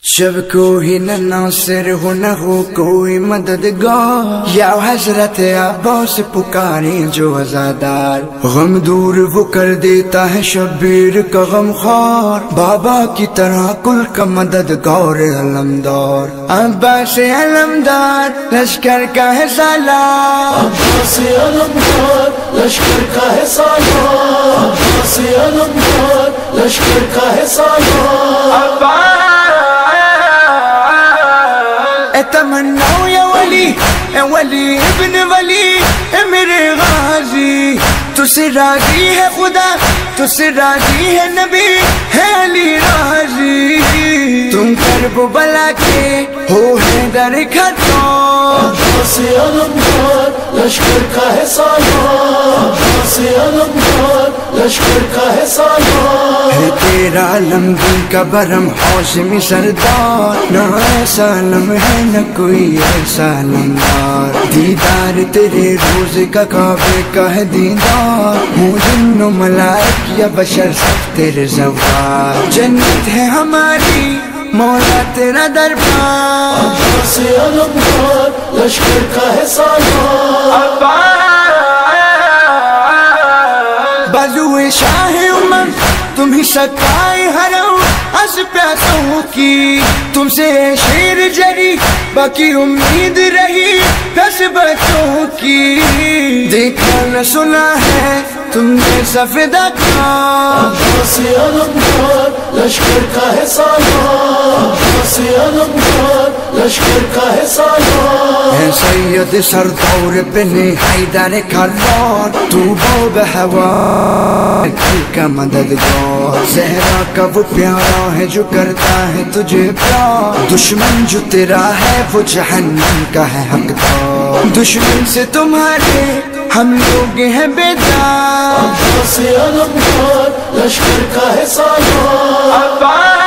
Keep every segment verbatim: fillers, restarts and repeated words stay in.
شب کوئی نہ ناصر ہو نہ ہو کوئی مددگار، یا حضرت عباس پکاریں جو عزادار، غم دور وہ کر دیتا ہے شبیر کا غم خوار، بابا کی طرح کل کا مددگار علمدار، عباس علمدار لشکر کا ہے سالار، عباس علمدار لشکر کا ہے سالار، عباس علمدار لشکر کا ہے سالار، تمنا یا ولی اے ولی ابن ولی اے میرے غازی، تو سے راضی ہے خدا، تو سے راضی ہے نبی، ہے علی راضی، تم کرب و بلا کے ہو ہے در کھٹو، عباس علمدار لشکر کا ہے سالار، عباس علمدار لشکر کا ہے سالار، ہے تیرا علمگیر کا برم ہاشمی سردار، نہ ایسا علم ہے نہ کوئی ایسا علمدار، دیدار تیرے روز کا کعبے کا ہے دیدار، ہوں جن و ملائک یا بشر سب تیرے زوار، جنت ہے ہماری مولا تیرا دربار، عباس علمدار لشکر کا ہے سالار، بازوئے شاہ امم تم ہی سکائے حرم از پیاسوں کی، تم سے شیر جری باقی امید رہی پس بچوں کی، دیکھا نہ سنا ہے تم نے سفیدہ کا، عباس علمدار لشکر کا ہے سالار، عباس علمدار لشکر کا ہے سالار، اے سید سردور بن حیدر کھلار، تو بو بہوا کل کا مددگار، زہرا کا وہ پیارا ہے جو کرتا ہے تجھے پیار، دشمن جو تیرا ہے وہ جہنم کا ہے حقدار، دشمن سے تمہارے ہم لوگ ہیں بیدار، عباس علمدار لشکر کا ہے سالار،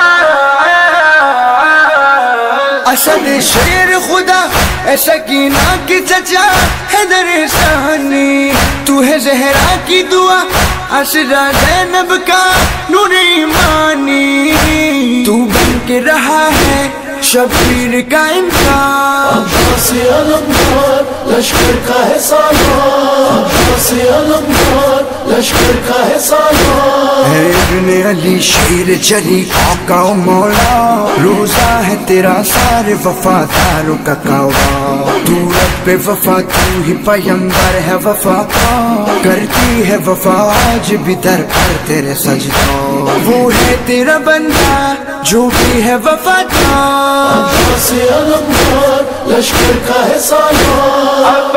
اسد شیر خدا اے سکینہ کی چچا ہے در ثانی، تو ہے زہرا کی دعا اسرا زینب کا نور ایمانی، تو بن کے رہا ہے شبیر کا امکان، عباس علمدار لشکر کا ہے سالار، عباس علمدار لشکر کا ہے سالار، اے ابن علی شیر چلی آقا و مولا، روزہ ہے تیرا سارے وفاداروں کا کعبہ، تو رب وفا تو ہی پیمبر ہے وفا کا، کرتی ہے وفا آج بھی در پر تیرے سجدہ، وہ ہے تیرا بندہ جو بھی ہے وفادار، عباس علمدار لشکر کا ہے سالار،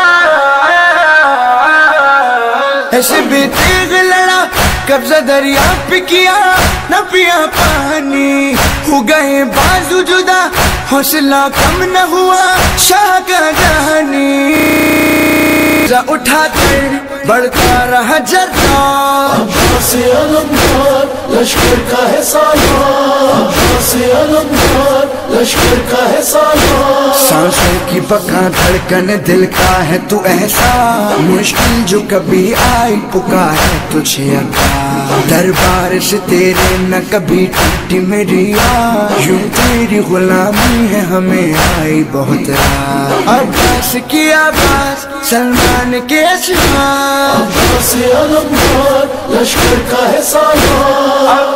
ایسے بے تیغ لڑا قبضہ دریا پہ کیا نہ پیا پانی، ہو گئے بازو جدا حوصلہ کم نہ ہوا شاہ کا جہانی، اٹھا کر بڑھتا رہا جرتا، عباس علمدار لشکر کا ہے سالار، عباس علمدار لشکر کا ہے سالار، سانسوں کی بقا دھڑکن دل کا ہے تو ایسا، مشکل جو کبھی آئی پکارے تجھے ابا، دربار سے تیرے نہ کبھی ٹوٹی میری آہ، یوں تیری غلامی ہے ہمیں آئی بہت رات، عباس کی آواز سلمان کے اشعار، عباس علمدار لشکر کا ہے سالار،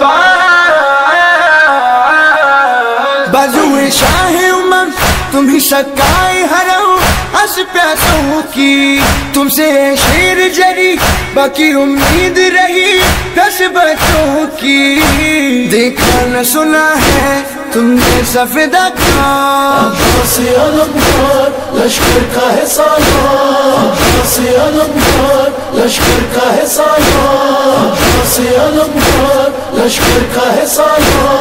بازوئے شاہ امم تم ہی سکائے حرم از پیاسوں کی، تم سے شیر جری باقی امید رہی پس بچوں کی، دیکھا نہ سنا ہے تم نے سفیدہ کا، عباس علمدار لشکر کا ہے سالار، عباس علمدار لشکر کا ہے سالار، عباس علمدار لشکر کا ہے سالار۔